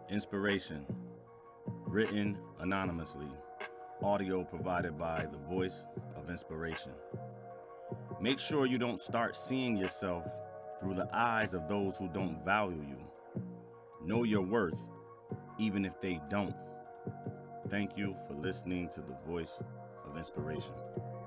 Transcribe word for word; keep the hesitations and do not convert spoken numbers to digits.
Inspiration, written anonymously, audio provided by the Voice of Inspiration. Make sure you don't start seeing yourself through the eyes of those who don't value you. Know your worth, even if they don't. Thank you for listening to the Voice of Inspiration.